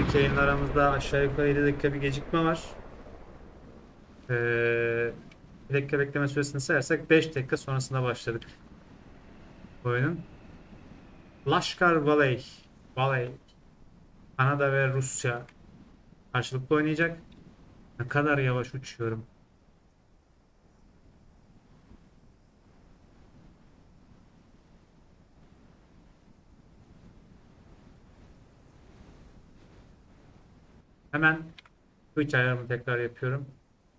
Önceki yayınlarımızda aşağı yukarı 7 dakika bir gecikme var. Ee, 1 dakika bekleme süresini sayarsak 5 dakika sonrasında başladık oyunun. Lashkar Valley, Kanada ve Rusya karşılıklı oynayacak. Ne kadar yavaş uçuyorum. Hemen Twitch ayarımı tekrar yapıyorum.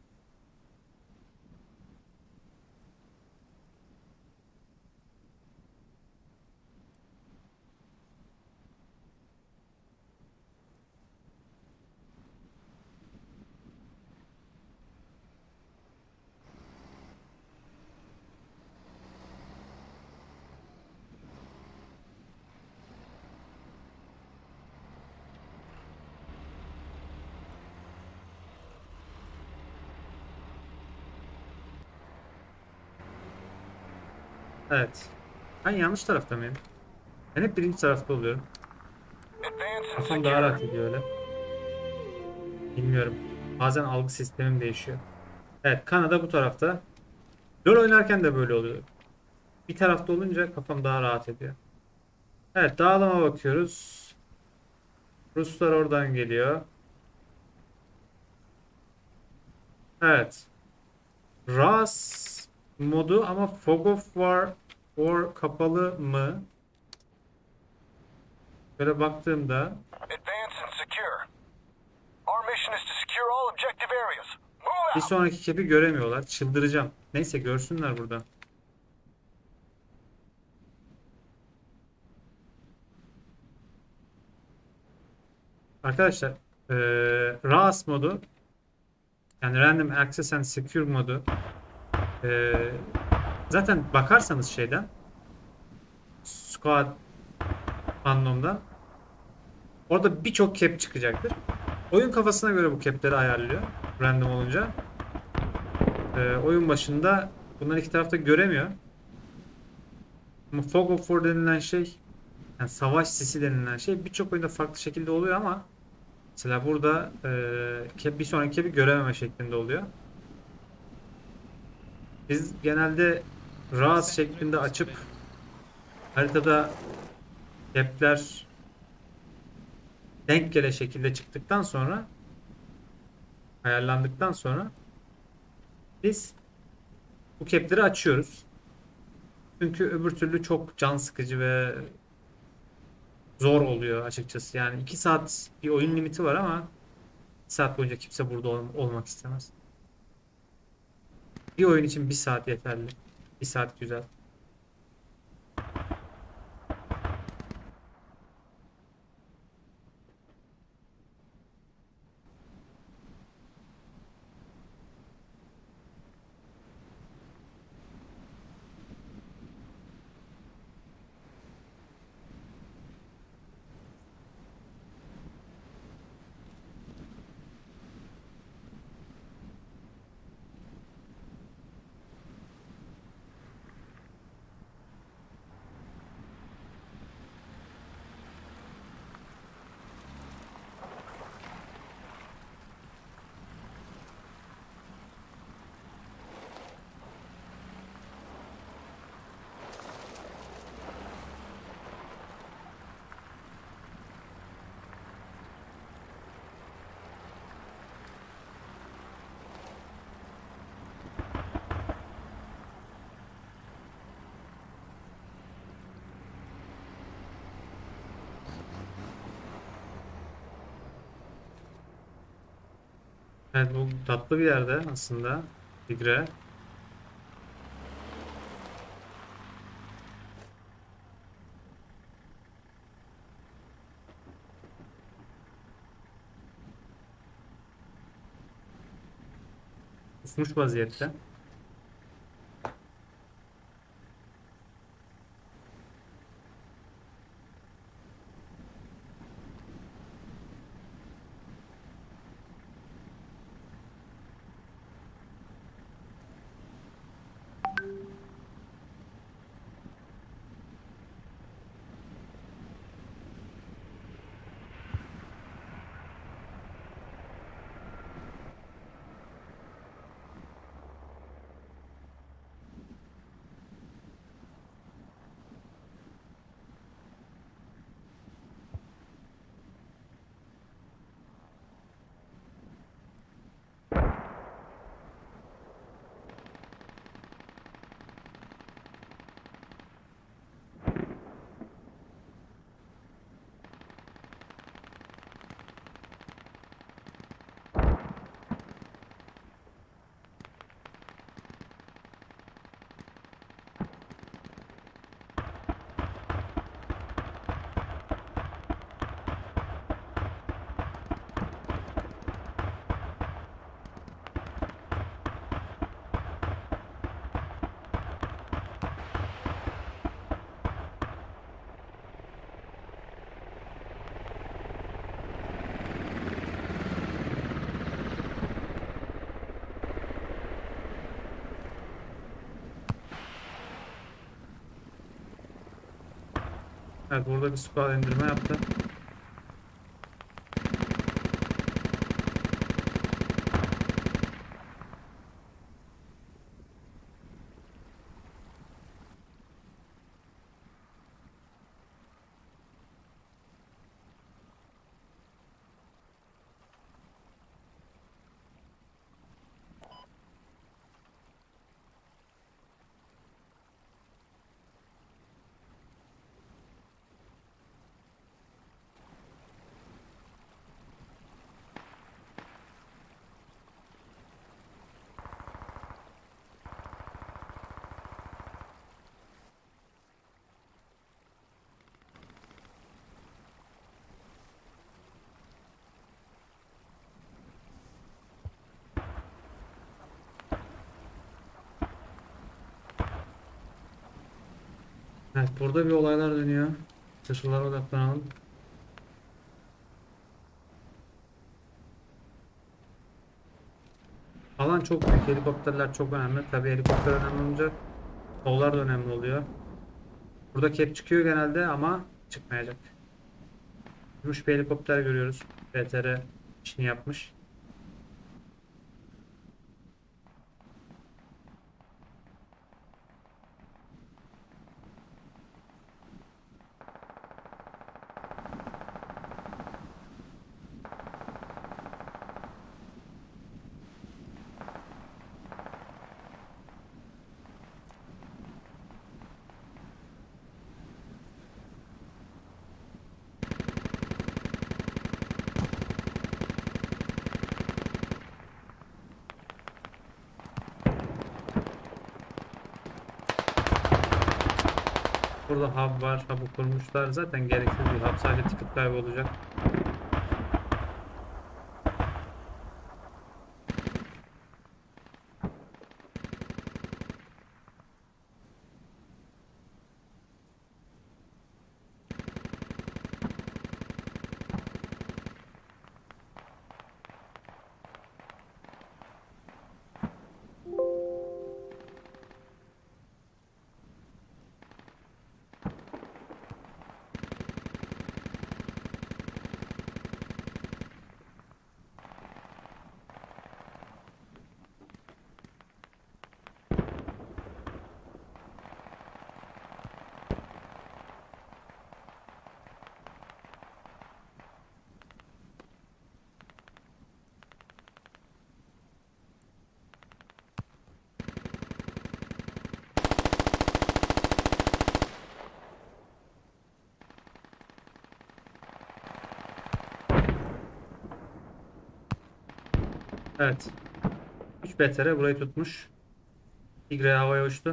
Evet. Ben yanlış tarafta mıyım? Ben hep birinci tarafta oluyorum. Advance and Kafam daha rahat secure. ediyor öyle. Bilmiyorum. Bazen algı sistemim değişiyor. Evet, Kanada bu tarafta. LoL oynarken de böyle oluyor. Bir tarafta olunca kafam daha rahat ediyor. Evet, dağılıma bakıyoruz. Ruslar oradan geliyor. Evet. RAS modu ama Fog of War kapalı mı? Böyle baktığımda Advance and secure. Our mission is to secure all objective areas. Move bir out! sonraki kepi göremiyorlar. Çıldıracağım. Neyse görsünler burada. Arkadaşlar RAS modu yani Random Access and Secure modu eee, zaten bakarsanız şeyden Squad anlamda orada birçok cap çıkacaktır. Oyun kafasına göre bu cap'leri ayarlıyor. Random olunca. Oyun başında bunları iki tarafta göremiyor. Ama Fog of War denilen şey yani savaş sisi denilen şey birçok oyunda farklı şekilde oluyor ama mesela burada bir sonraki cap'i görememe şeklinde oluyor. Biz genelde RAS şeklinde açıp haritada cap'ler denk gele şekilde çıktıktan sonra ayarlandıktan sonra biz bu cap'leri açıyoruz. Çünkü öbür türlü çok can sıkıcı ve zor oluyor açıkçası. Yani 2 saat bir oyun limiti var ama 2 saat boyunca kimse burada olmak istemez. Bir oyun için 1 saat yeterli. 1 saat güzel. Evet bu tatlı bir yerde aslında. Tigre. Kusmuş vaziyette. Evet, burada bir squad indirme yaptı. Evet, burada bir olaylar dönüyor. Dışarılara odaklanalım. Alan çok büyük. Helikopterler çok önemli. Tabii helikopter önemli olunca kollar da önemli oluyor. Burada cap çıkıyor genelde ama çıkmayacak. Gümüş bir helikopter görüyoruz. BTR işini yapmış. Burada hub var. Hub'ı kurmuşlar. Zaten gereksiz bir hub. Sadece ticket kaybı olacak. Evet. 3 BTR burayı tutmuş. Y havaya uçtu.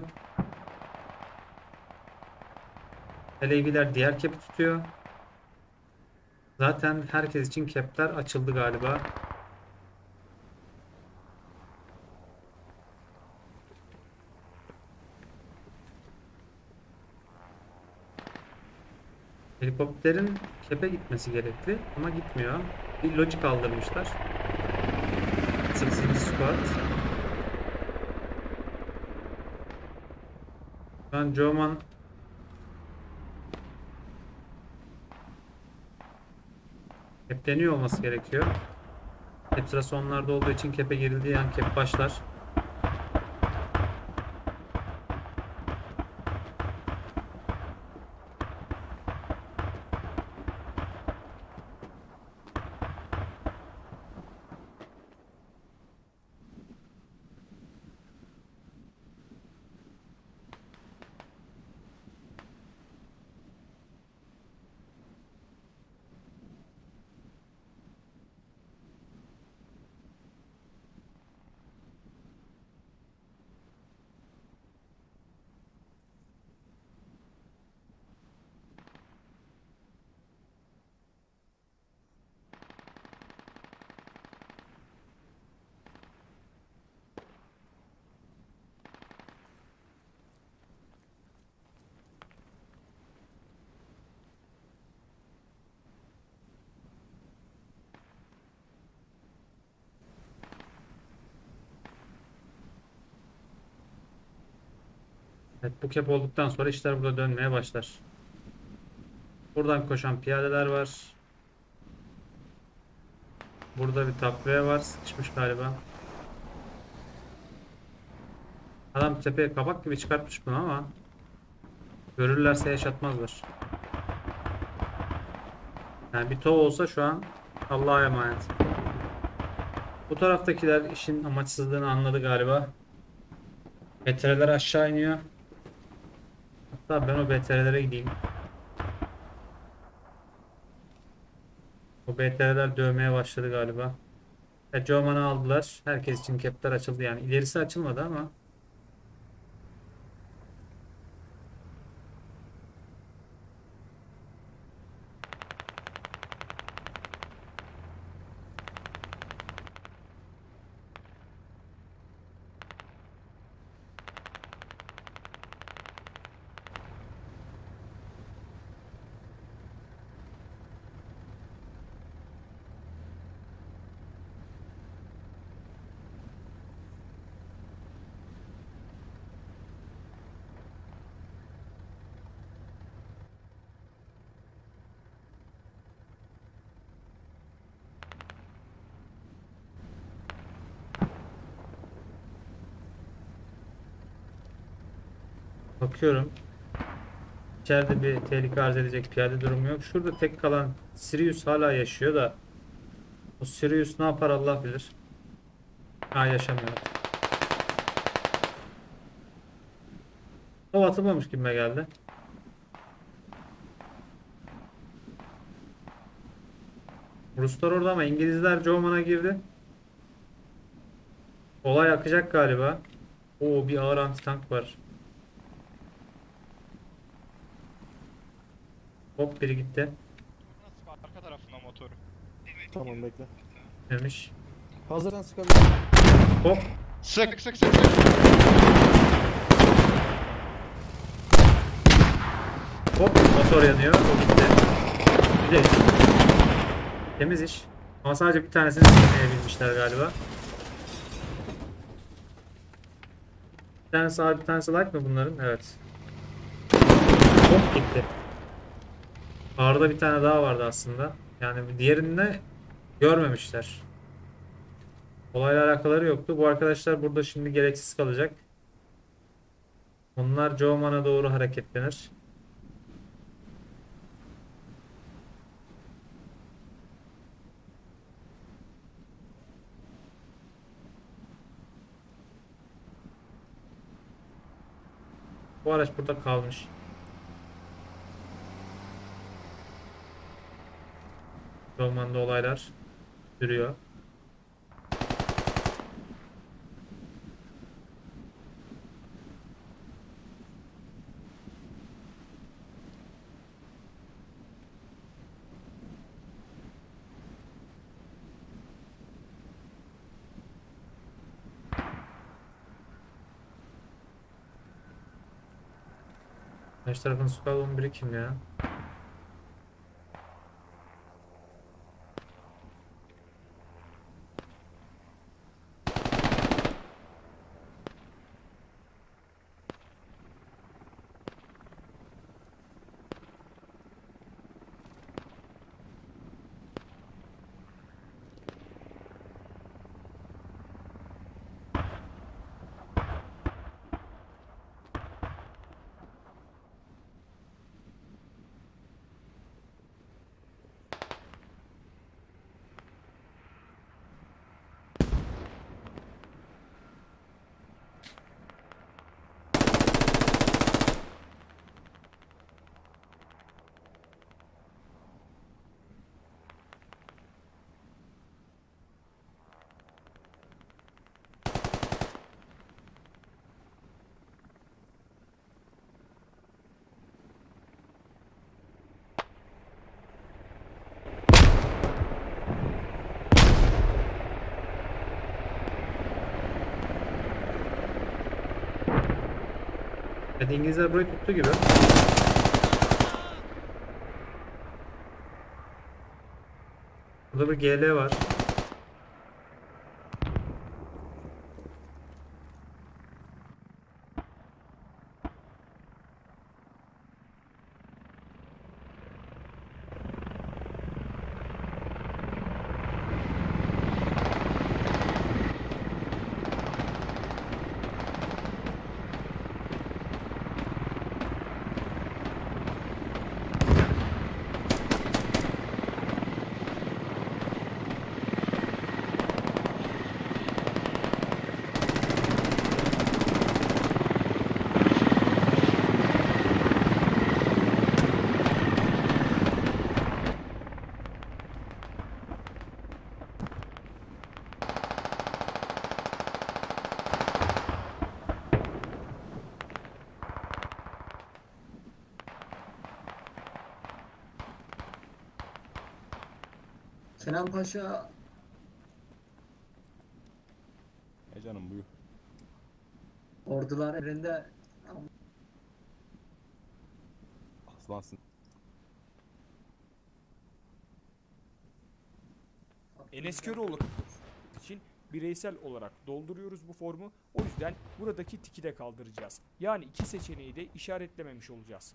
LAV'ler diğer cap'i tutuyor. Zaten herkes için cap'ler açıldı galiba. Helikopterin cap'e gitmesi gerekli ama gitmiyor. Bir logic kaldırmışlar. 8. squad. Şu an Joman capleniyor olması gerekiyor. Cap sırası onlarda olduğu için cap'e girildiği an cap başlar. Evet, bu cap olduktan sonra işler burada dönmeye başlar. Buradan koşan piyadeler var. Burada bir takviye var. Sıkışmış galiba. Adam tepeye kabak gibi çıkartmış bunu ama görürlerse yaşatmazlar. Yani bir tov olsa şu an Allah'a emanet. Bu taraftakiler işin amaçsızlığını anladı galiba. BTR'ler aşağı iniyor. Hatta ben o BTR'lere gideyim. O BTR'ler dövmeye başladı galiba. Joman'ı aldılar. Herkes için kepler açıldı yani. İlerisi açılmadı ama. Bakıyorum. İçeride bir tehlike arz edecek piyade durumu yok. Şurada tek kalan Sirius hala yaşıyor da o Sirius ne yapar Allah bilir. Ha, yaşamıyor. O atılmamış gibime geldi. Ruslar orada ama İngilizler Joman'a girdi. Olay akacak galiba. Oo, bir ağır anti tank var. Hop, biri gitti. Nasıl arka tarafına motoru? Tamam bekle. Demiş. Hazırlan sıkabilir. Hop. Sık sık sık sık. Hop, motor yanıyor. O gitti. Güzel iş. Temiz iş. Ama sadece bir tanesini sıkmayabilmişler galiba. Bir tanesi ağır, bir tanesi light mı bunların? Evet. Hop, gitti. Ağırda bir tane daha vardı aslında. Yani diğerini de görmemişler. Olayla alakaları yoktu. Bu arkadaşlar burada şimdi gereksiz kalacak. Onlar Joman'a doğru hareketlenir. Bu araç burada kalmış. Joman'da olaylar sürüyor. Karşı tarafın Squad 11'i kim ya? Evet, İngilizler burayı tuttu gibi. Burada bir GL var. Kenan Paşa Canım buyur. ordular elinde Aslansın. Enes Köroğlu için bireysel olarak dolduruyoruz bu formu. O yüzden buradaki tiki de kaldıracağız. Yani iki seçeneği de işaretlememiş olacağız.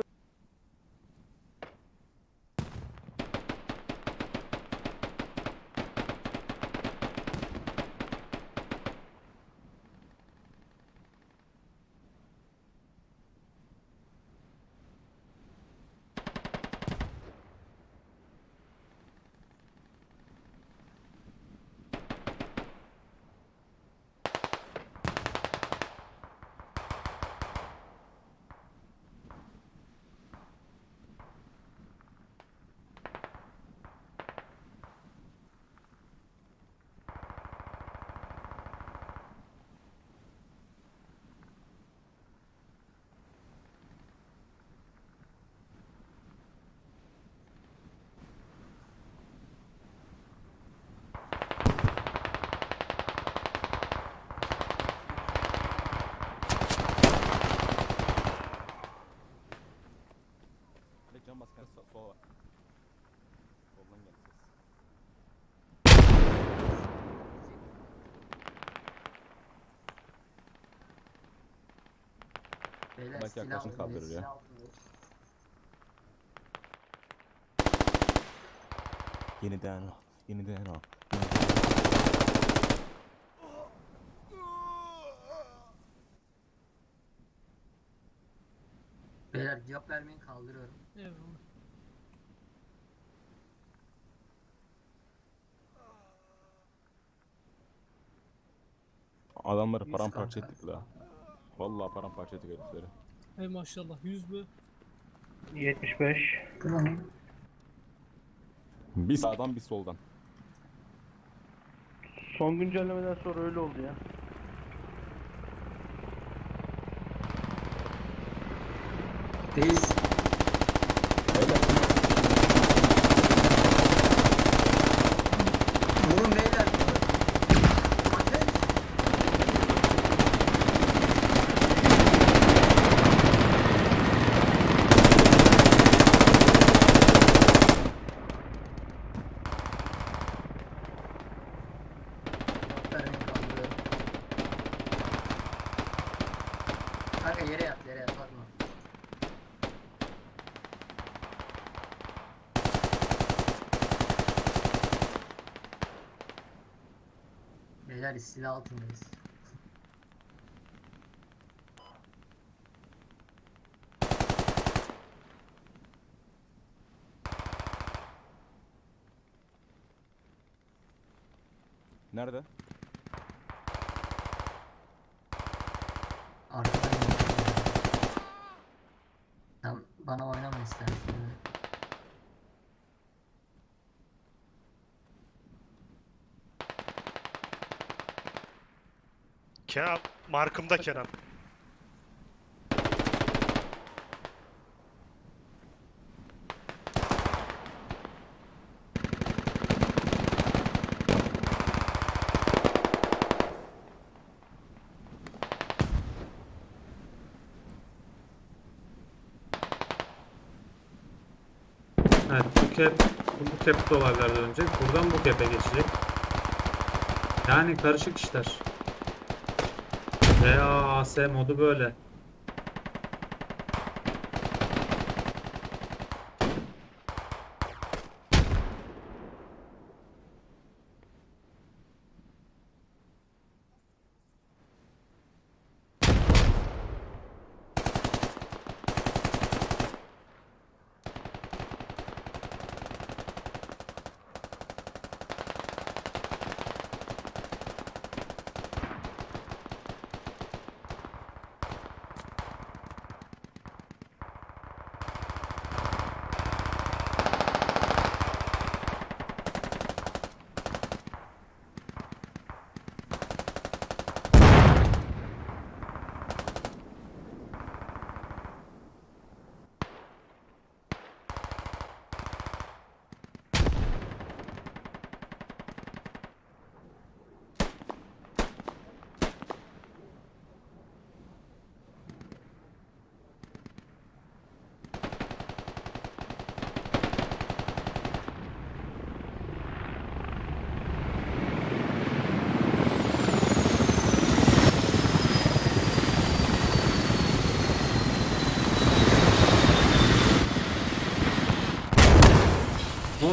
Can bas kendisi sola bak. Soldan geldi ses. beyler Belki silah arkadaşın kaldırır ya. silah alın. Yeniden al. Yeniden al. Beyler cevap vermeyin, kaldırıyorum. Adamları Yüz paramparça kanka. ettik la. Vallahi paramparça ettik herifleri. Hey maşallah 100 mü? 75. Tamam. Bir sağdan bir soldan. Son güncellemeden sonra öyle oldu ya. Reis. Vurun beyler. Ateş. Vermeyin, kaldırıyorum. Kanka yere yat, bakma. Beyler istila altındayız. Nerede? Arkadan geliyor. Sen bana oynama istersen. Kenan, markımda Kenan. Evet, bu cap dolaylardan dönecek. Buradan bu cap'e geçecek. Yani karışık işler. VAAS modu böyle.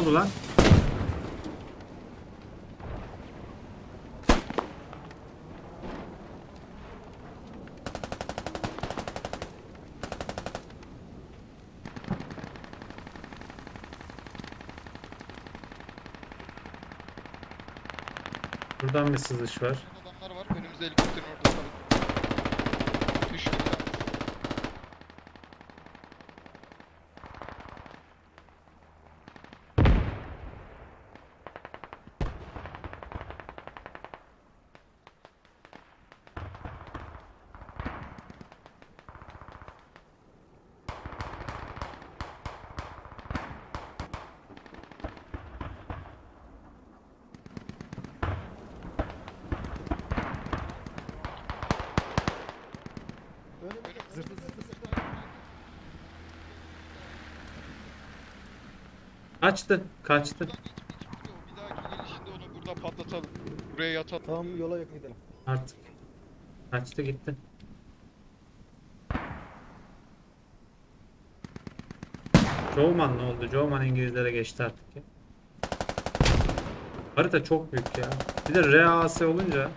oldu lan? Buradan bir sızış var. Adamlar var. Önümüzde helikopterin orada falan. Düştü. Zırhlı zırhlı zırhlı. Kaçtı. Kaçtı. Bir dahaki gelişinde onu burada patlatalım. Buraya yatalım. Tamam yola yakın gidelim. Artık. Kaçtı gitti. Jowman ne oldu? Jowman İngilizlere geçti artık ya. Harita çok büyük ya. Bir de RAS olunca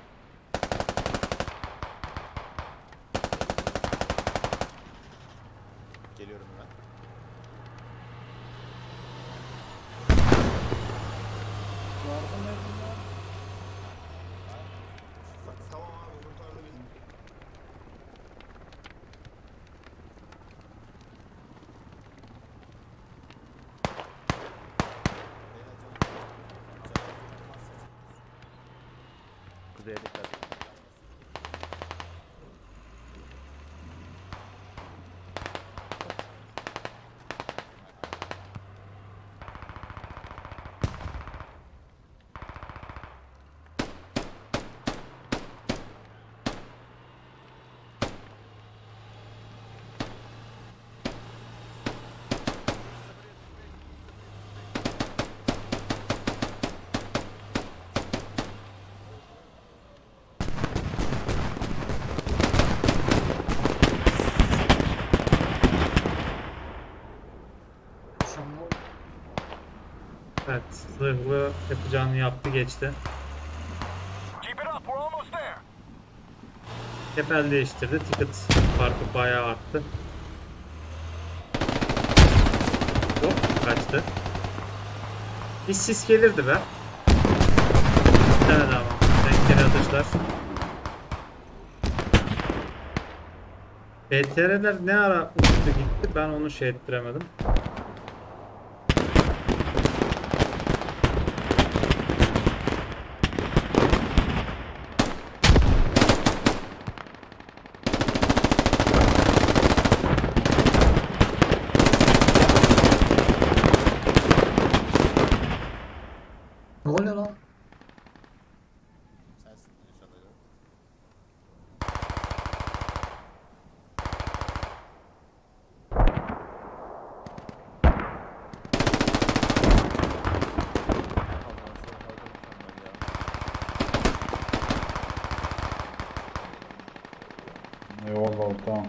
Geliyorum hemen. Tamam abi kurtardı bizi. Kuzeye dikkat. Şamlı. evet, zırhlı yapacağını yaptı geçti. Keep it up. We're almost there. Kepel değiştirdi. Ticket farkı bayağı arttı. Hop kaçtı. Bir sis gelirdi be. Bir tane daha var. Renkleri atışlar. BTR'ler ne ara uçtu gitti ben onu şey ettiremedim. Ne oluyor lan? Sensin inşallah. Eyvallah ortağım.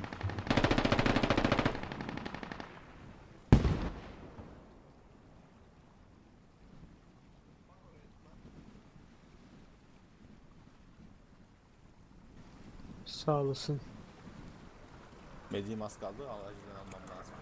Sağ olasın. Medium az kaldı. Acilen almam lazım.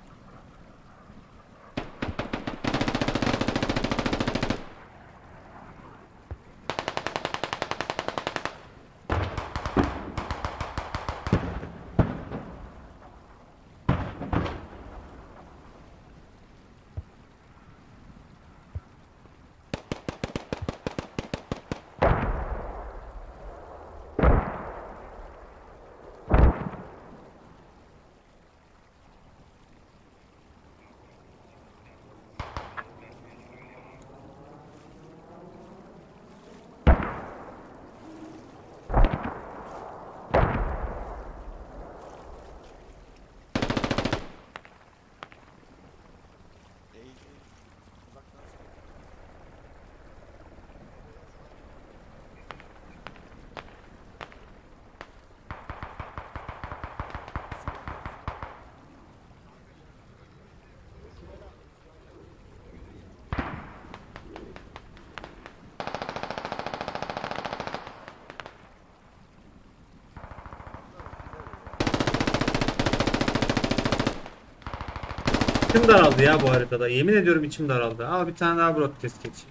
İçim daraldı ya bu haritada. Yemin ediyorum içim daraldı. Al bir tane daha broadcast geç.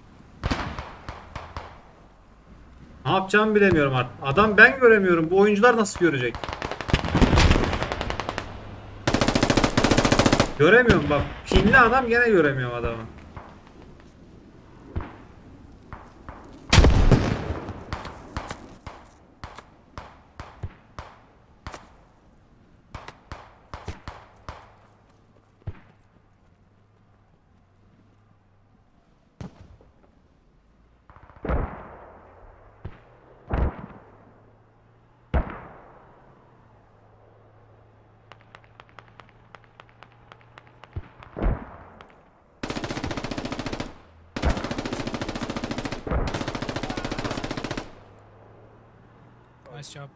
Ne yapacağımı bilemiyorum artık. Adam ben göremiyorum. Bu oyuncular nasıl görecek? Göremiyorum bak. Pinli adam gene göremiyorum adamı. Nice job.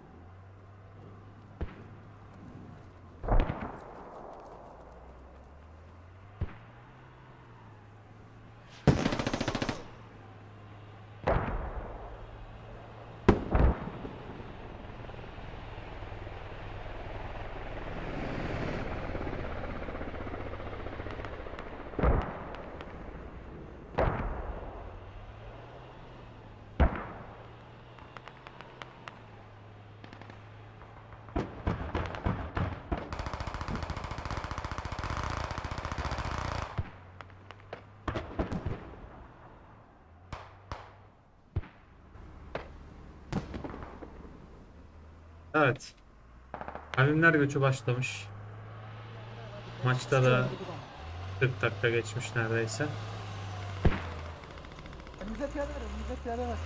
Evet. Albümler göçü başlamış. Maçta da 40 dakika geçmiş neredeyse. Önümüzde piyade var, önümüzde piyade var.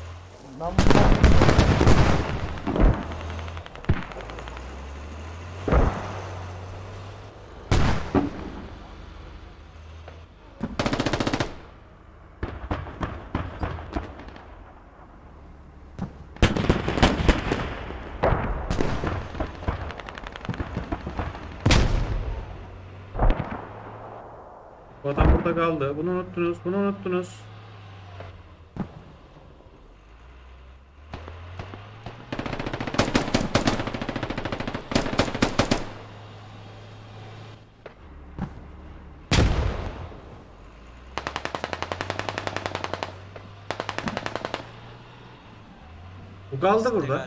Bu adam burada kaldı. Bunu unuttunuz. Bunu unuttunuz. Bu kaldı burada.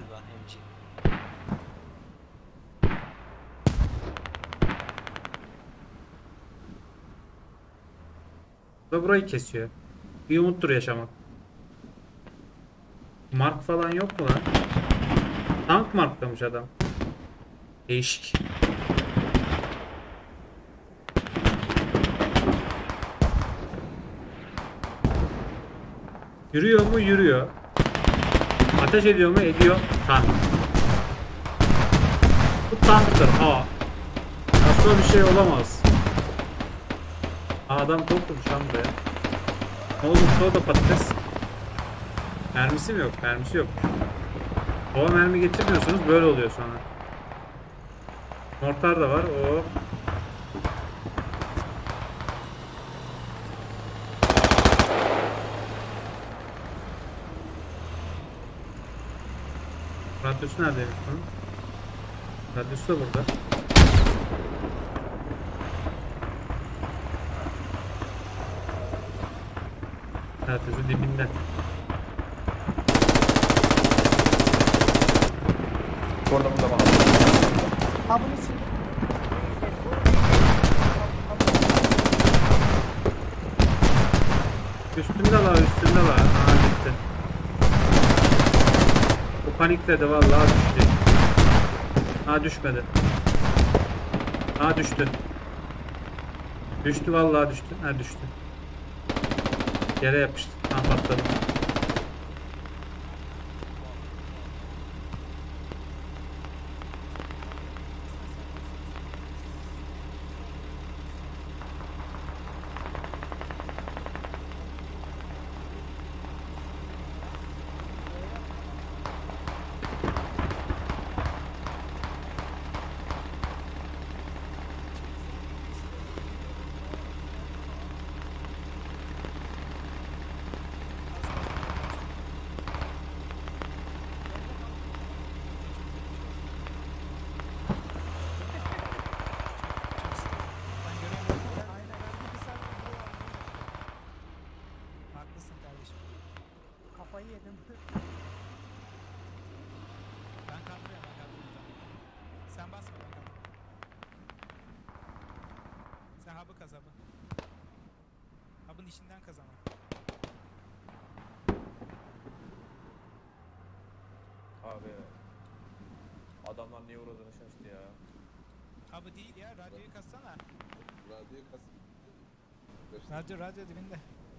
Ve burayı kesiyor. Bir umuttur yaşamak. Mark falan yok mu lan? Tank marklamış adam. Değişik. Yürüyor mu? Yürüyor. Ateş ediyor mu? Ediyor. Tank. Bu tanktır. Aa. Aslında bir şey olamaz. Adam korkmuş lan buraya. Ne olmuş o da patates. Mermisi mi yok? Mermisi yok. O mermi getirmiyorsunuz böyle oluyor sonra. Mortar da var. O. Radyosu neredeymiş bunun? Radyosu da burada. Radyosu dibinde. Burada bak. Ha bunu için. Üstünde la üstünde la. Aha gitti. Bu panikledi vallahi düştü. Ha düşmedi. Ha düştü. Düştü vallahi düştü. Ha düştü. Yere yapıştı. Ha patladı. Ben kaldırıyorum, ben kaldırıyorum. Sen basma, ben kaldırıyorum. Sen hub'ı kaz, hub'ı. Hub'ın içinden kaz ama. Abi. Adamlar niye uğradığını şaştı ya. Hub'ı değil ya, radyoyu kazsana. Radyo dibinde.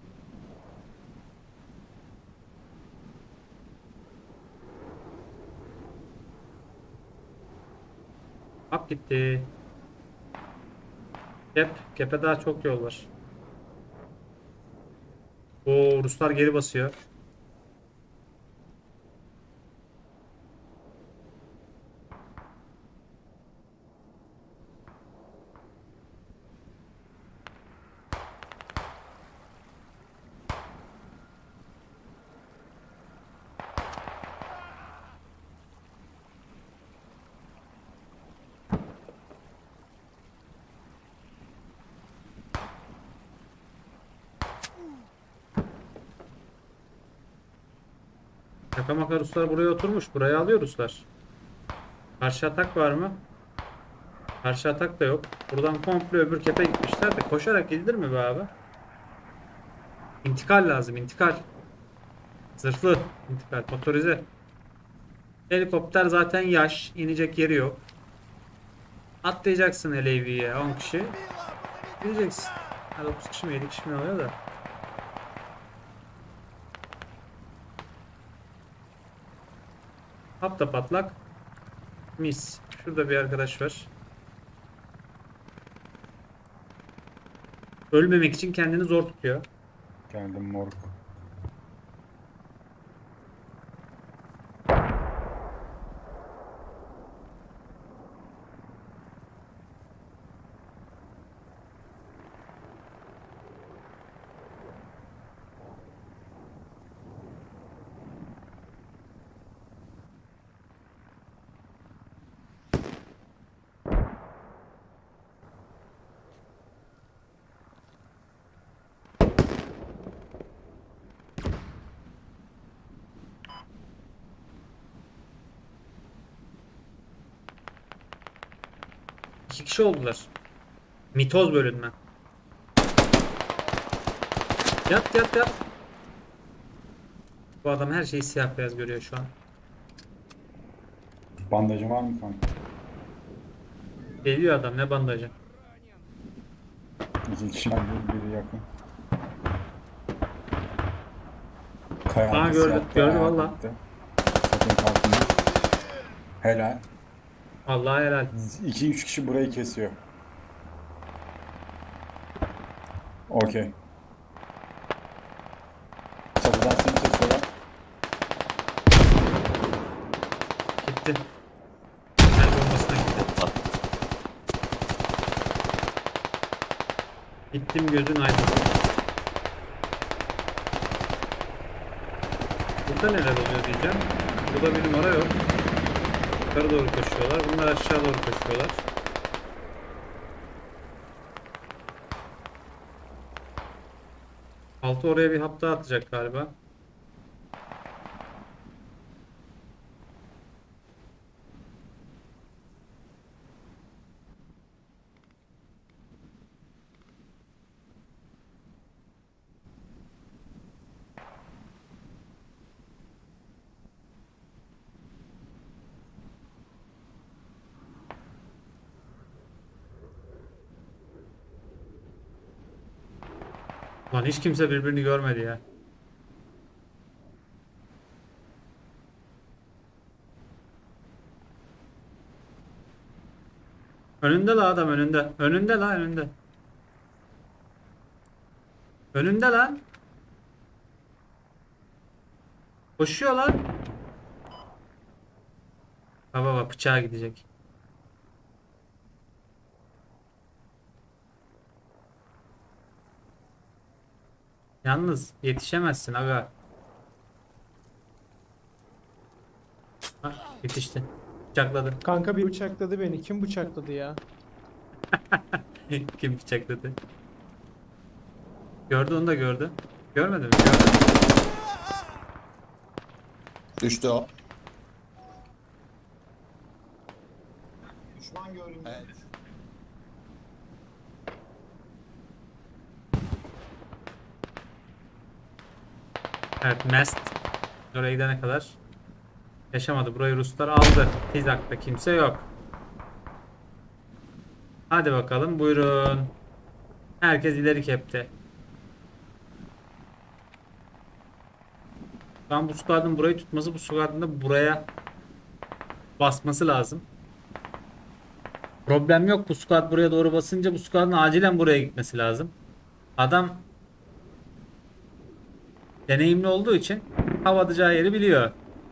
Hap gitti. Kep'e daha çok yol var. Oo, Ruslar geri basıyor. Şaka maka Ruslar buraya oturmuş. Buraya alıyor Ruslar. Karşı atak var mı? Karşı atak da yok. Buradan komple öbür kepe gitmişler de koşarak gidilir mi be abi? İntikal lazım, intikal. Zırhlı intikal, motorize. Helikopter zaten yaş, inecek yeri yok. Atlayacaksın LAV'ye 10 kişi. Gideceksin. Ha, 9 kişi mi 7 kişi mi oluyor da. Hap da patlak. Mis. Şurada bir arkadaş var. Ölmemek için kendini zor tutuyor. Geldim morg. İki kişi oldular. Mitoz bölünme. Yat yat yat. Bu adam her şeyi siyah beyaz görüyor şu an. Bandajı var mı kanka? Geliyor adam, ne bandajı. İki kişi var, biri yakın. Kaya Aa, arkası gördüm, yattı, gördüm ayağa valla. kalktı. Sakın kalkma. Helal. Vallahi helal. 2-3 kişi burayı kesiyor. Okey. Çatıdan seni kesiyorlar. Gitti. El bombasına gitti. Gittim gözün aydın. Burada neler oluyor diyeceğim. Burada bir numara yok. Yukarı doğru koşuyorlar. Bunlar aşağı doğru koşuyorlar. Altı oraya bir hap daha atacak galiba. Lan hiç kimse birbirini görmedi ya. Önünde la adam, önünde. Önünde la, önünde. Önünde lan. Koşuyor lan. Baba bak, bıçağa gidecek. Yalnız yetişemezsin aga. Ha, yetişti. Bıçakladı. Kanka bir bıçakladı beni. Kim bıçakladı ya? Kim bıçakladı? Gördü, onu da gördü. Görmedi mi? Gördü. Düştü o. Evet. Evet, Mest oraya gidene kadar yaşamadı. Burayı Ruslar aldı. Tizak'ta kimse yok. Hadi bakalım, buyurun. Herkes ileri kepte. Tam bu squad'ın burayı tutması, bu squad'ın da buraya basması lazım. Problem yok. Bu squad buraya doğru basınca bu squad'ın acilen buraya gitmesi lazım. Adam deneyimli olduğu için hava atacağı yeri biliyor.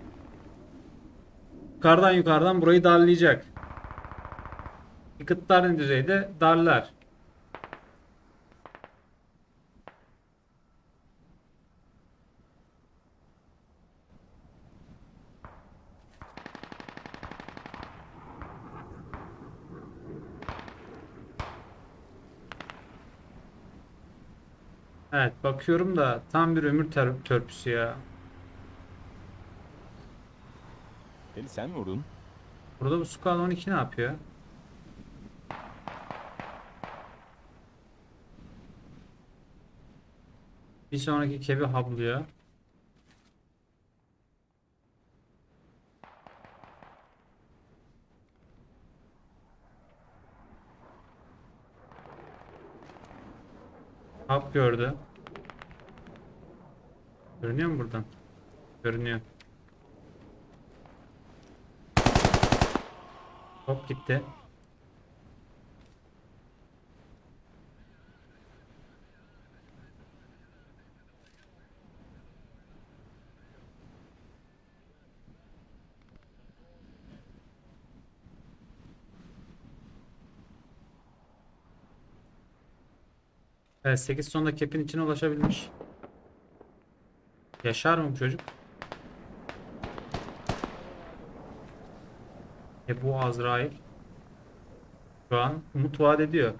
Yukarıdan burayı darlayacak. Yıkıtlar düzeyde darlar. Evet, bakıyorum da tam bir ömür törpüsü ya. Beni sen mi vurdun? Burada bu Squad 12 ne yapıyor? Bir sonraki kebi hablıyor. Hap gördü. Görünüyor mu buradan? Görünüyor. Hop gitti. Evet, 8 sonunda kepin içine ulaşabilmiş. Yaşar mı bu çocuk? Bu Azrail şu an umut vaat ediyor.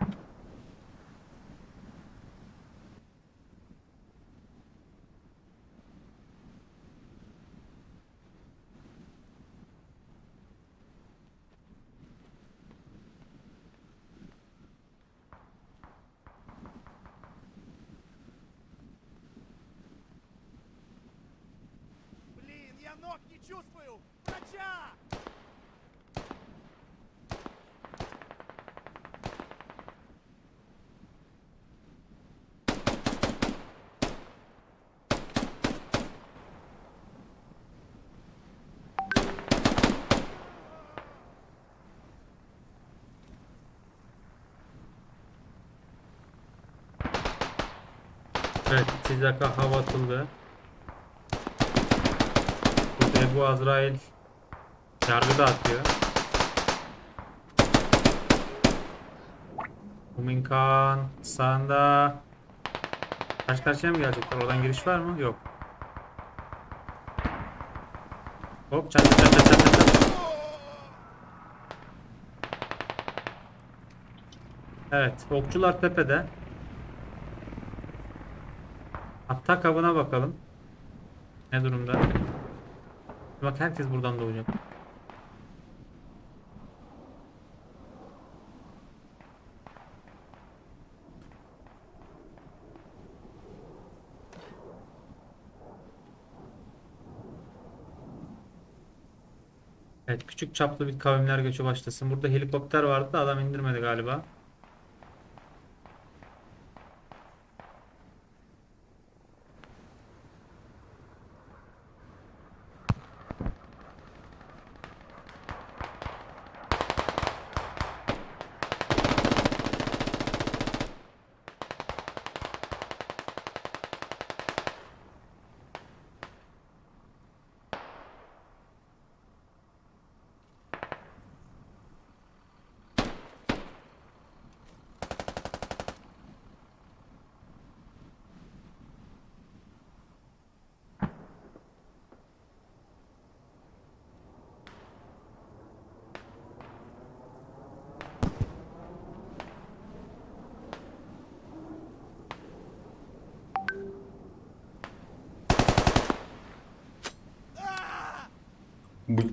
Блин, я ног не чувствую! Врача! Evet, Tizak'a hava atıldı. Burada bu Azrail yargı dağıtıyor. Kuminkan sağında. Karşı karşıya mı gelecekler? Oradan giriş var mı? Yok. Hop, çat çat çat çat çat çat. Evet, okçular tepede. Hatta kabına bakalım. Ne durumda? Bak, herkes buradan doğacak. Evet, küçük çaplı bir kavimler göçü başlasın. Burada helikopter vardı da adam indirmedi galiba. Bu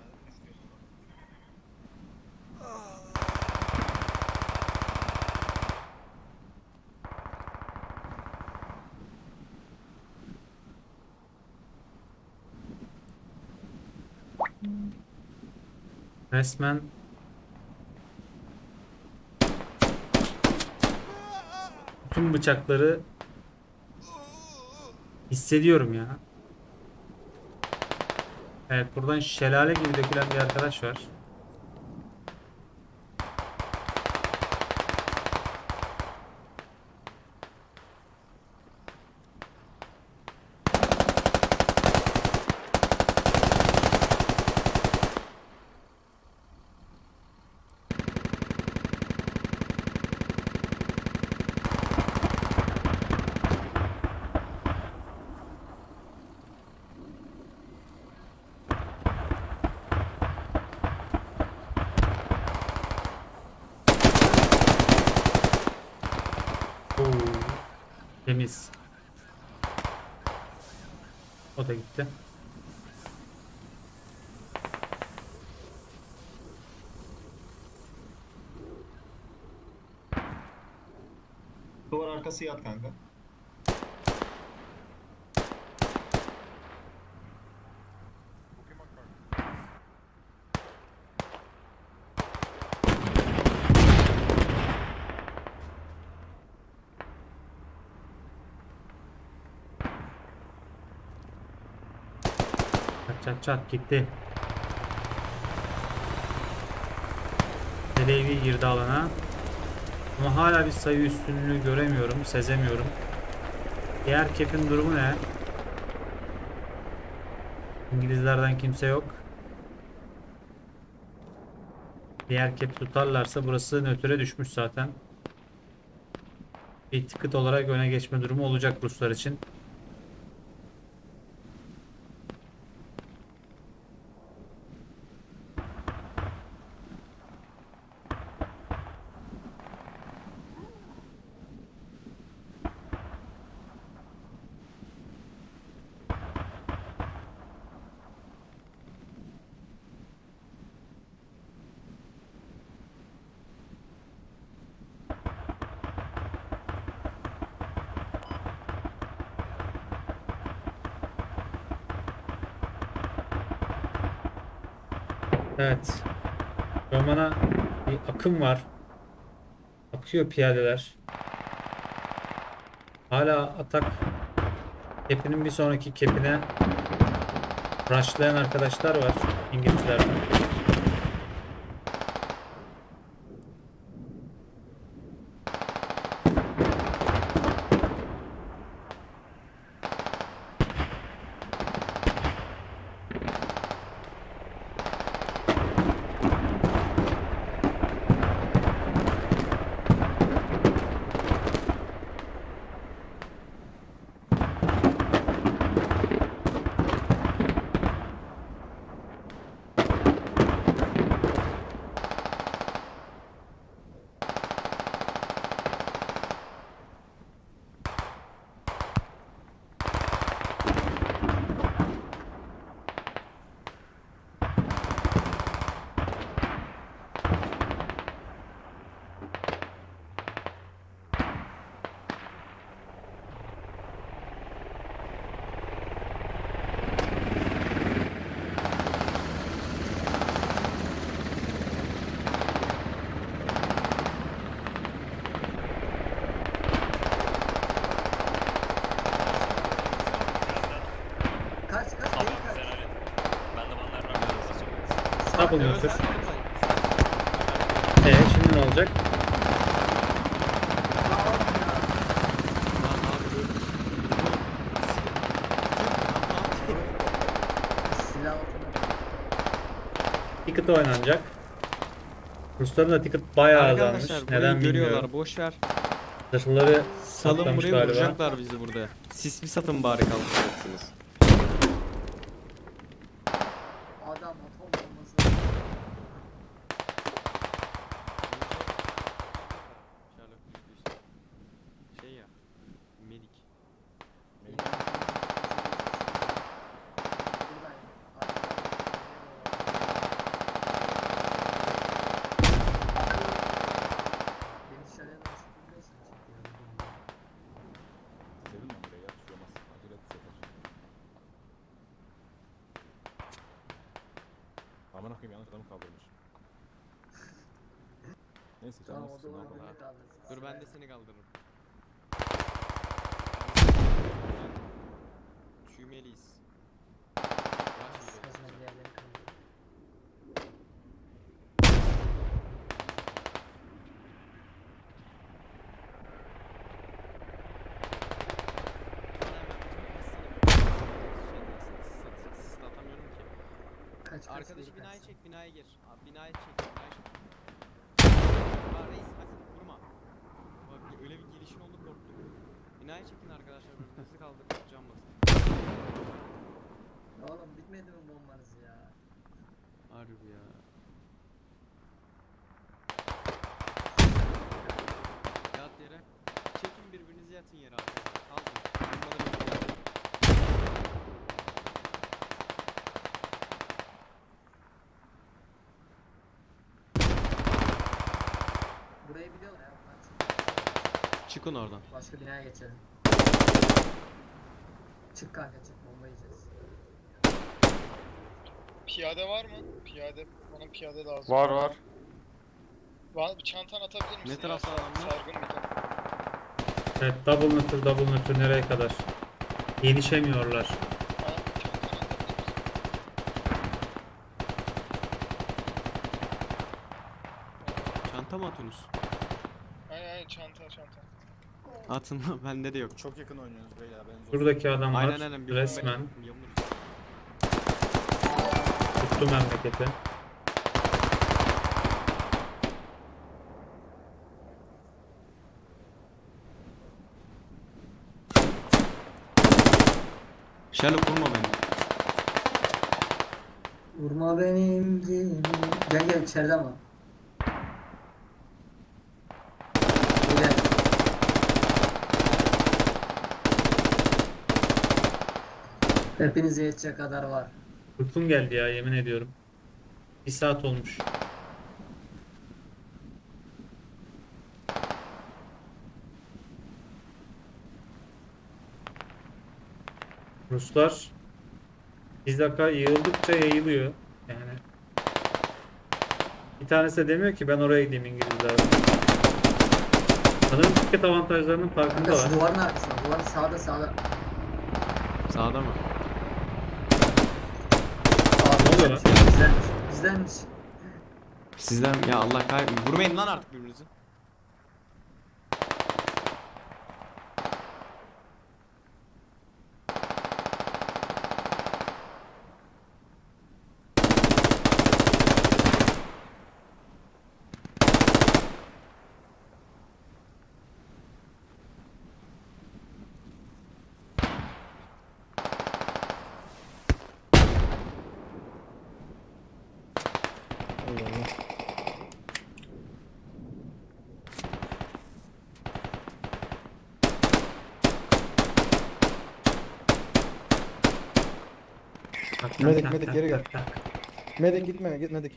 Resmen bütün bıçakları hissediyorum ya. Evet, buradan şelale gibi dökülen bir arkadaş var. Oo, temiz. O da gitti. Duvar arkası yat kanka. Çat çat çat gitti. Televi girdi alana. Ama hala bir sayı üstünlüğü göremiyorum, sezemiyorum. Diğer kepin durumu ne? İngilizlerden kimse yok. Diğer kep tutarlarsa burası nötre düşmüş zaten. Bir ticket olarak öne geçme durumu olacak Ruslar için. Evet. Romana bir akım var. Akıyor piyadeler. Hala atak kepinin bir sonraki kepine rushlayan arkadaşlar var İngilizlerden. Ne buluyorsun? Şimdi ne olacak? Ticket oynanacak. Rusların da ticket bayağı azalmış. Neden bilmiyorum. Boş ver. Zırhları Salın patlamış buraya, galiba. vuracaklar bizi burada. Siz mi satın bari kalkacaksınız? Adam atom olması. Şey ya. Medik. Aman akıyım yanlış adamı kaldırmış. Neyse Tamam canım o da sıkıldı onu Allah. beni kaldırsın. Dur ben de seni kaldırırım. Üşümeliyiz. Sıkasına diğerleri kaldı. Kaç Arkadaşı biri binaya kaçsın. çek, binaya gir. Abi binaya çek, binaya çek. Aa reis hadi vurma. Bak öyle bir gelişin oldu korktum. Binaya çekin arkadaşlar, birbirinizi kaldırın, can basın. Oğlum bitmedi mi bombanız ya? Harbi ya. Yat yere. Çekin birbirinizi, yatın yere abi. Kaldırın. Bombaları bekleyin. Burayı biliyorlar ya. Çıkın oradan. Başka binaya geçelim. Çık kanka çık, bomba yiyeceğiz. Piyade var mı? Piyade. Bana piyade lazım. Var. Bir çantan atabilir misin? Ne tarafta adamlar? Sargın bir tane. Evet, double nötr nereye kadar? Yetişemiyorlar. Bana bir çantan atabilir misin? Çanta mı atıyorsunuz? Aynen çanta. Atın bende de yok. Çok yakın oynuyoruz beyler haberiniz olsun. Buradaki adamlar Aynen bir resmen yamuluruz. tuttu memleketi. Sherlock vurma beni. Vurma benim gibi. Gel içeride ama. Gel. Hepinize yetecek kadar var. Uykum geldi ya, yemin ediyorum. 1 saat olmuş. Ruslar Izaka yığıldıkça yayılıyor. Yani bir tanesi de demiyor ki ben oraya gideyim İngilizler. Sanırım ticket avantajlarının Kanka farkındalar. şu duvarın arkasında. Duvarın sağda. Sağda mı? Ne oluyor lan? Bizdenmiş. Sizden ya Allah kahretsin. Vurmayın lan artık birbirinizi. Medik geri gel. Medik gitmedik.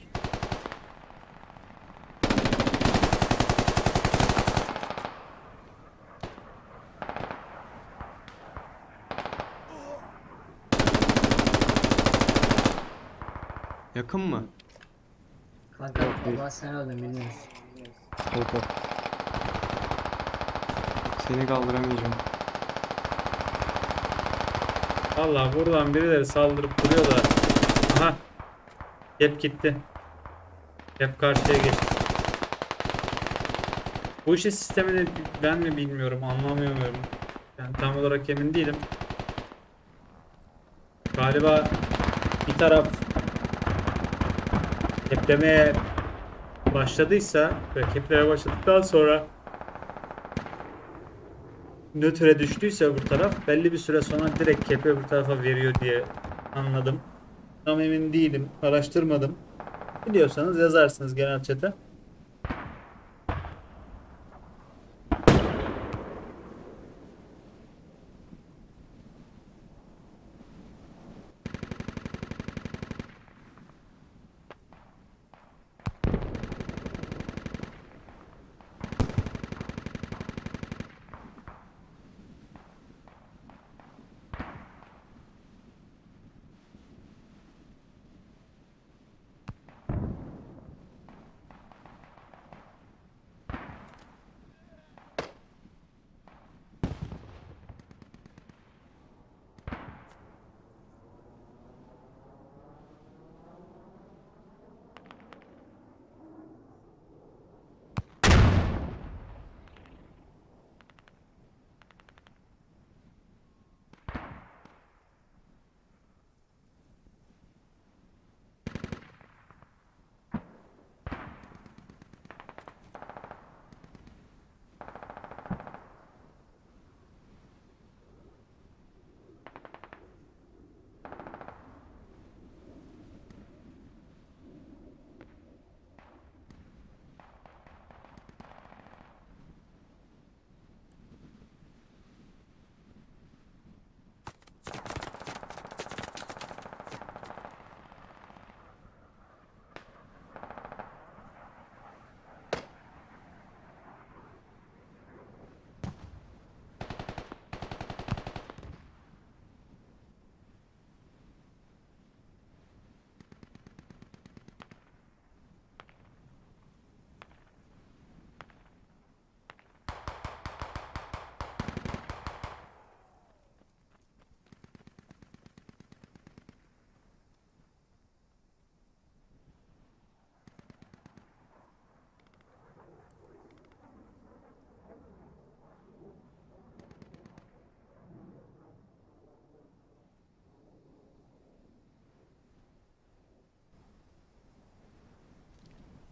Yakın mı? Kanka Allah sen öldün bilmiyoruz. Yok. Seni kaldıramayacağım. Vallahi buradan birileri saldırıp duruyor da. Aha. Hep gitti. Hep karşıya geçti. Bu işin sistemini ben mi bilmiyorum, anlamıyorum. Yani tam olarak emin değilim. Galiba bir taraf keplemeye başladıysa ve keplere başladıktan sonra nötre düştüyse öbür taraf belli bir süre sonra direkt kepi öbür tarafa veriyor diye anladım. Tam emin değilim. Araştırmadım. Biliyorsanız yazarsınız genel chat'e.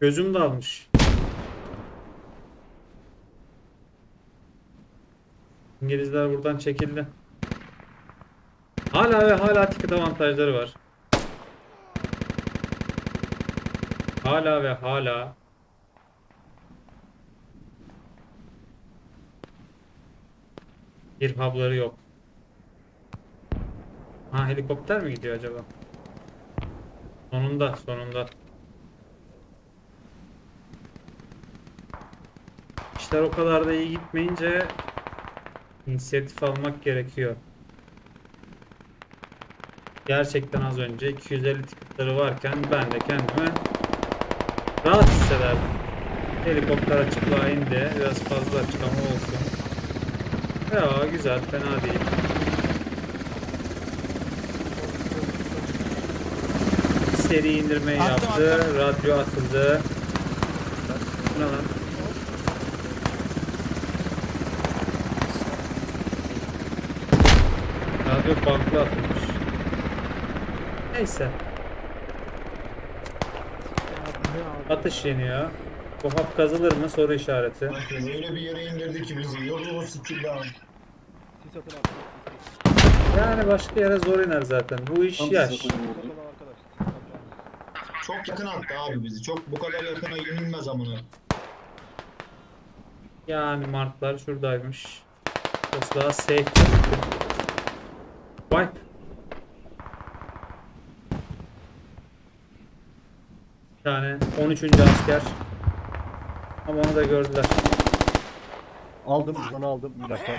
Gözüm dalmış. İngilizler buradan çekildi. Hala ve hala ticket avantajları var. Hala ve hala. Bir hub'ları yok. Ha, helikopter mi gidiyor acaba? Sonunda, sonunda. İşler o kadar da iyi gitmeyince inisiyatif almak gerekiyor. Gerçekten az önce 250 ticket'ları varken ben de kendimi rahat hissederdim. Helikopter açıklığa indi. Biraz fazla açık ama olsun. Ya güzel, fena değil. Seri indirmeyi yaptı. Radyo atıldı. Ne lan? Radyo farklı atılmış. Neyse. Atış yeniyor. Bu hap kazılır mı? Soru işareti. Öyle bir yere indirdi ki bizi. Yolu sikildi abi. Sis atın abi. Yani başka yere zor iner zaten. Bu iş yaş. Sis atın arkadaş. Sis atın. Çok yakın attı abi bizi. Çok bu kadar yakına inilmez amına. Yani marklar şuradaymış. Burası daha safe. Wipe. Bir tane 13. asker. Ama onu da gördüler. Aldım, bunu aldım. Bir dakika.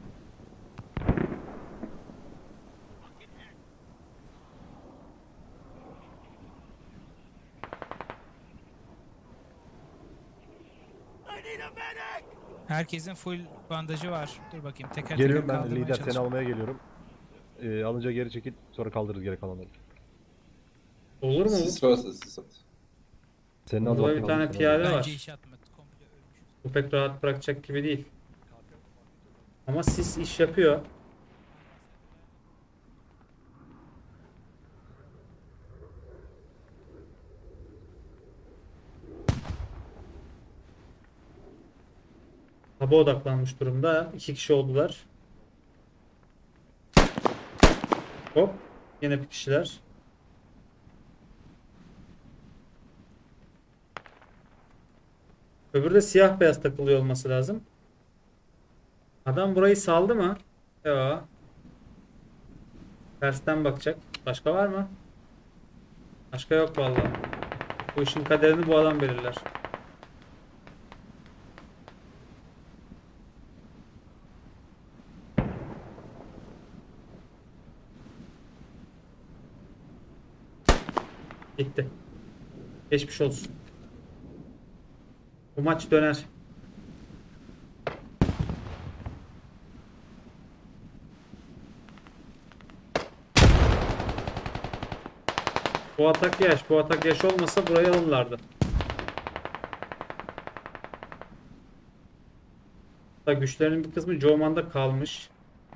Herkesin full bandajı var. Dur bakayım teker Geliyorum teker ben kaldırmaya lider seni çalışıyorum. almaya geliyorum. Alınca geri çekil sonra kaldırırız geri kalanları. Olur mu? Senin az Burada vaktin bir tane aldı, piyade Bence var. iş atma. Komple ölmüş. Bu pek rahat bırakacak gibi değil. Ama sis iş yapıyor. Haba odaklanmış durumda. 2 kişi oldular. Hop. Yine bir kişiler. Öbürü de siyah beyaz takılıyor olması lazım. Adam burayı saldı mı? Yok. Tersten bakacak. Başka var mı? Başka yok vallahi. Bu işin kaderini bu adam belirler. Gitti. Geçmiş olsun. Bu maç döner. Bu atak yaş. Bu atak yaş olmasa burayı alırlardı. Hatta güçlerinin bir kısmı Joman'da kalmış.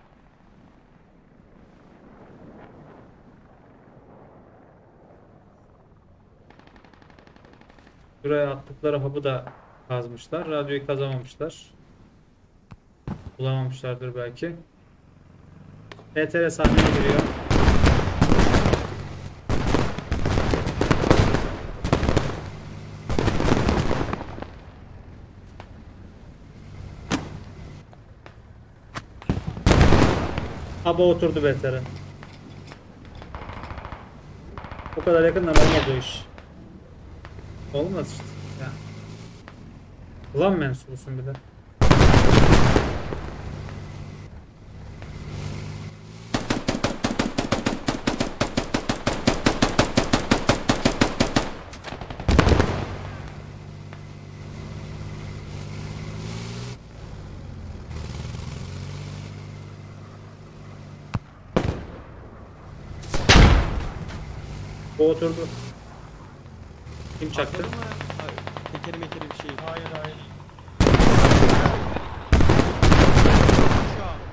Buraya attıkları hapı da kazmışlar. Radyoyu kazamamışlar. Bulamamışlardır belki. BTR sahneye giriyor. Haba oturdu BTR. Bu kadar yakından olmaz o iş. Olmaz işte. Ya. Ulan mensubusun bir de. O oturdu. Kim çaktı? Atladı mı? Hayır. Tekeri mekeri bir şey. Hayır hayır. Şu an.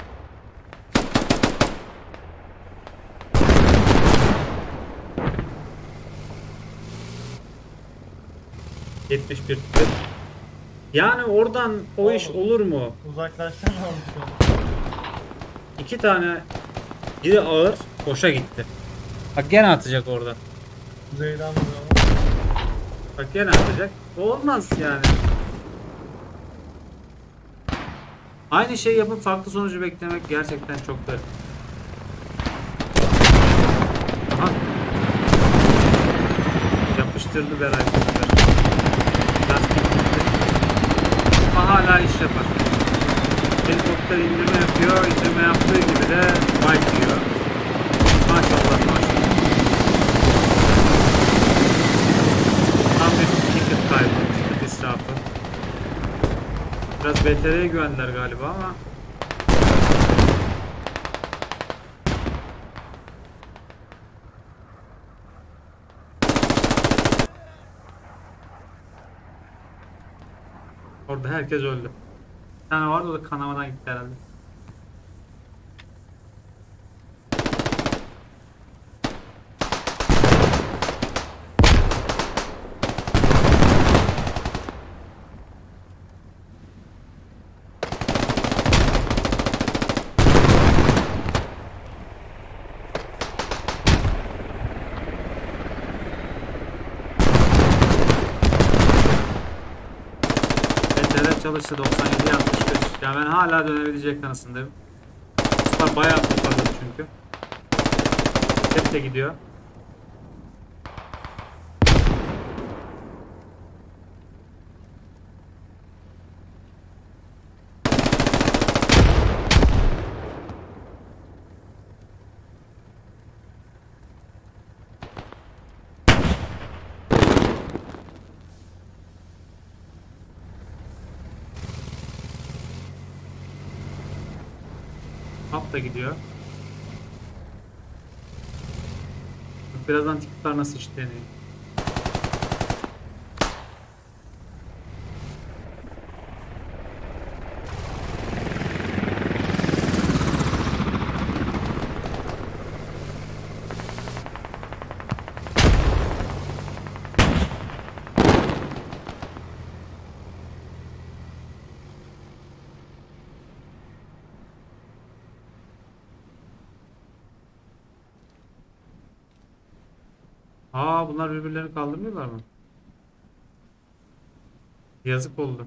71. Yani oradan o iş olur mu? Uzaklaşsana olmuş. 2 tane, biri ağır, boşa gitti. Bak gene atacak orada. Kuzeyden vuruyor. Bak gene atacak. Olmaz yani. Aynı şeyi yapıp farklı sonucu beklemek gerçekten çok garip. Aha. Yapıştırdı Beray bu sefer. Lastik gitti. Ama hala iş yapar. Helikopter indirme yapıyor. İndirme yaptığı gibi de fight diyor. Maşallah maşallah. Tam bir ticket kaybı. Ticket israfı. Biraz BTR'ye güvendiler galiba ama orada herkes öldü. Bir tane vardı, o da kanamadan gitti herhalde. BTR çalıştı 97-65. Ya ben hala dönebilecek kanısındayım. Ruslar bayağı toparladı çünkü. Hep de gidiyor. Hap da gidiyor. Birazdan ticket'lar nasıl işleniyor. Aa, bunlar birbirlerini kaldırmıyorlar mı? Yazık oldu.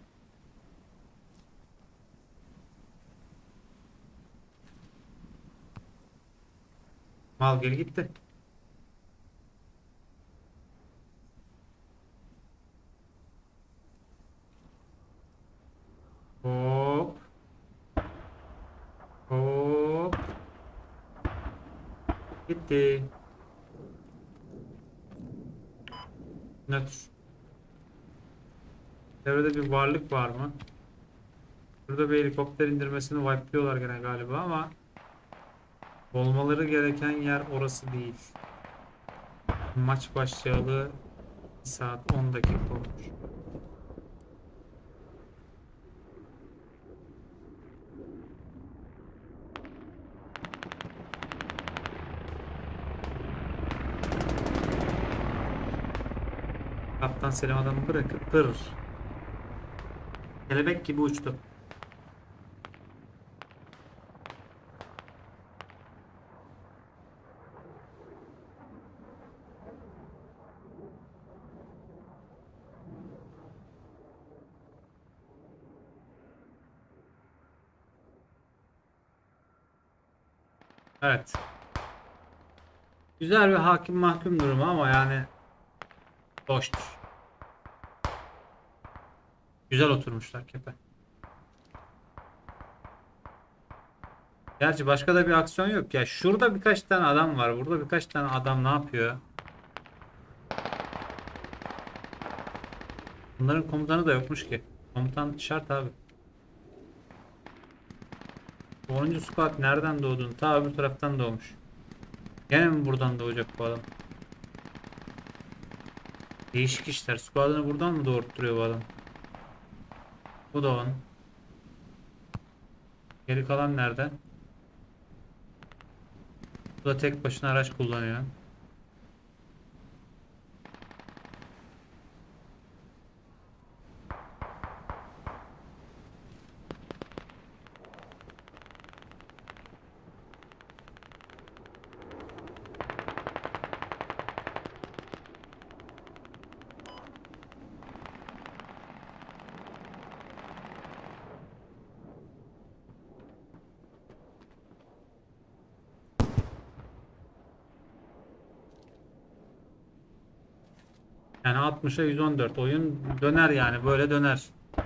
Mal geri gitti. Hop. Hop. Gitti. Nötr. Çevrede bir varlık var mı? Burada bir helikopter indirmesini wipe'liyorlar gene galiba ama olmaları gereken yer orası değil. Maç başlayalı 1 saat 10 dakika olmuş. Kaptan Selim adamı bırakıp pırr. Kelebek gibi uçtu. Evet. Güzel bir hakim mahkum durumu ama yani boştur. Güzel oturmuşlar kepe. Gerçi başka da bir aksiyon yok ya. Şurada birkaç tane adam var. Burada birkaç tane adam ne yapıyor? Bunların komutanı da yokmuş ki. Komutan şart abi. 10. squad nereden doğduğunu ta öbür taraftan doğmuş. Gene mi buradan doğacak bu adam? Değişik işler. Squad'ını buradan mı doğurtturuyor bu adam? Bu da onun. Geri kalan nerede? Bu da tek başına araç kullanıyor. Yani 60'a 114 oyun döner yani böyle döner.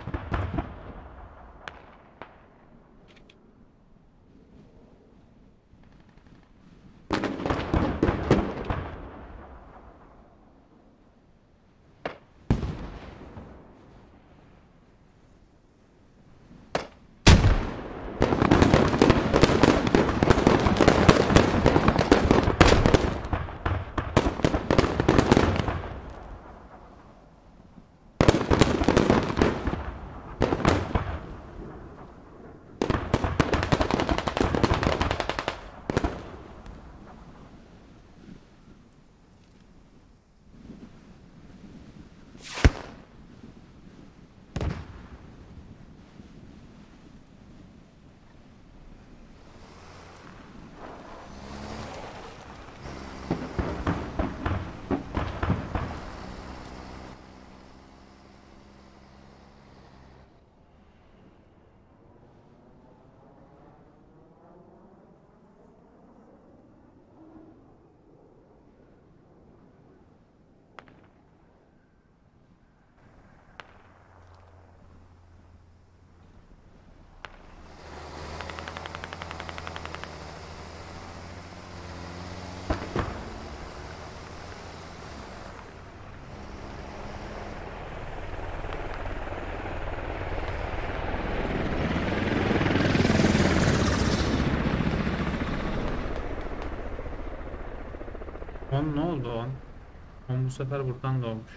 On ne oldu on? On bu sefer buradan doğmuş.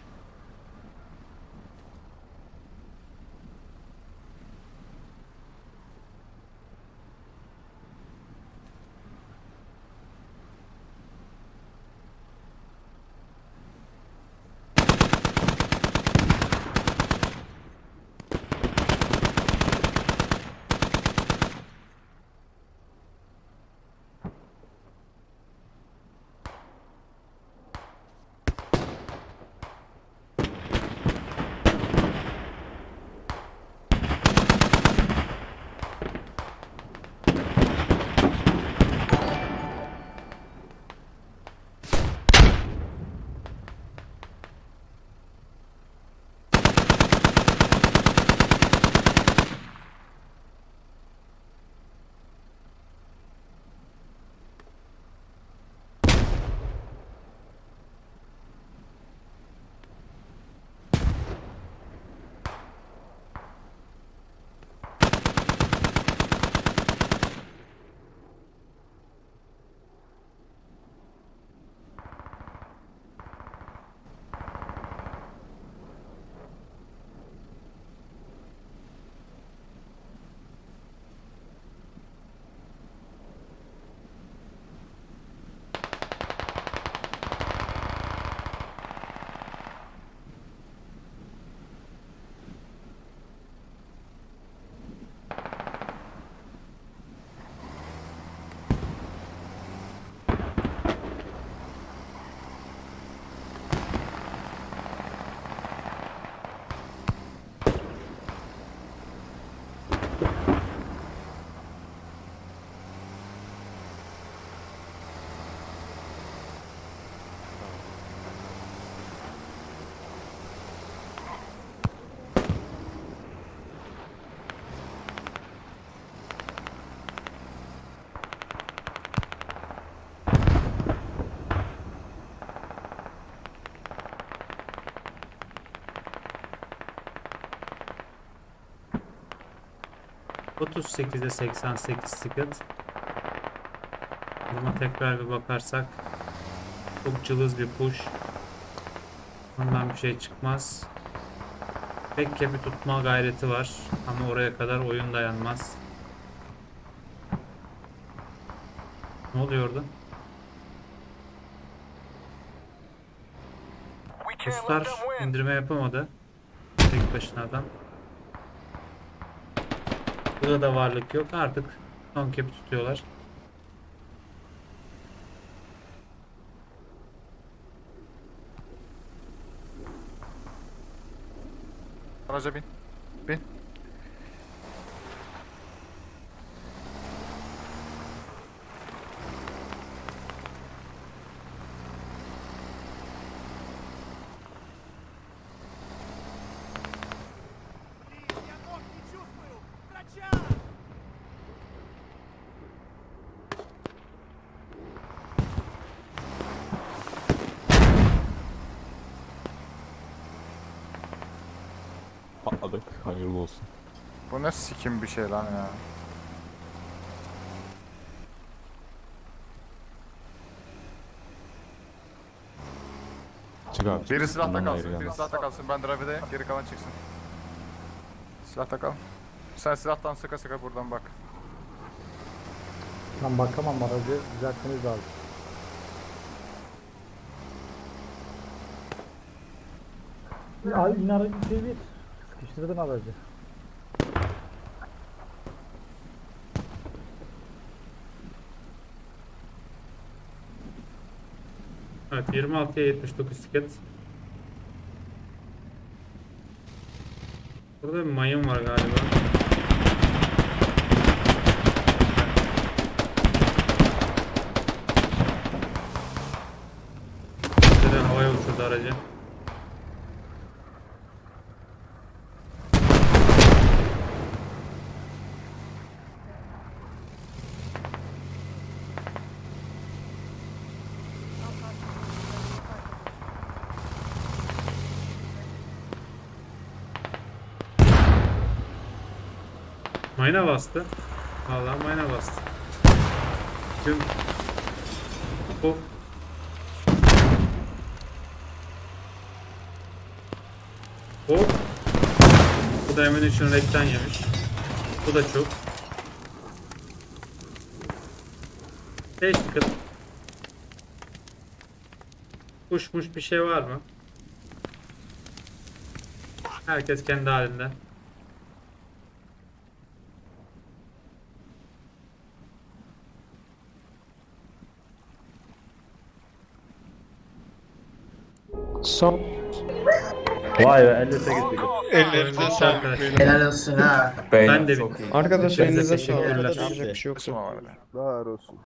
...38'e 88 ticket. Buna tekrar bir bakarsak... ...çok cılız bir push. Bundan bir şey çıkmaz. Tek kepi tutma gayreti var. Ama oraya kadar oyun dayanmaz. Ne oluyor orada? Ruslar indirme yapamadı. Tek başına adam. Burada da varlık yok. Artık son kepi tutuyorlar. Araca bin. Bin. Patladık. Hayırlı olsun. Bu ne sikim bir şey lan ya. Çık abi. Biri silahta Bundan kalsın, ayrı biri yalnız. silahta kalsın. Ben drive'deyim, geri kalan çıksın. Silahta kal. Sen silahtan sıka sıka buradan bak. Ben bakamam aracı düzeltmeniz lazım. Abi yine aracı bir sıkıştırdın aracı. Evet 26'ya 79 ticket. Burada bir mayın var galiba. Şöyle havaya uçurdu aracı. Mayına bastı. Vallahi mayına bastı. Tüm hop. Hop. Bu da hemen üçün rekten yemiş. Bu da çok. 5 tıkıt. Kuşmuş bir şey var mı? Herkes kendi halinde. Son. Vay be 58 tigit. Ellerinize sağlık. beyler. Helal olsun ha. Ben de çok iyi. Arkadaşlar elinize Teşekkürler. sağlık. Yapacak bir şey yok. Kısma var be. Daha olsun.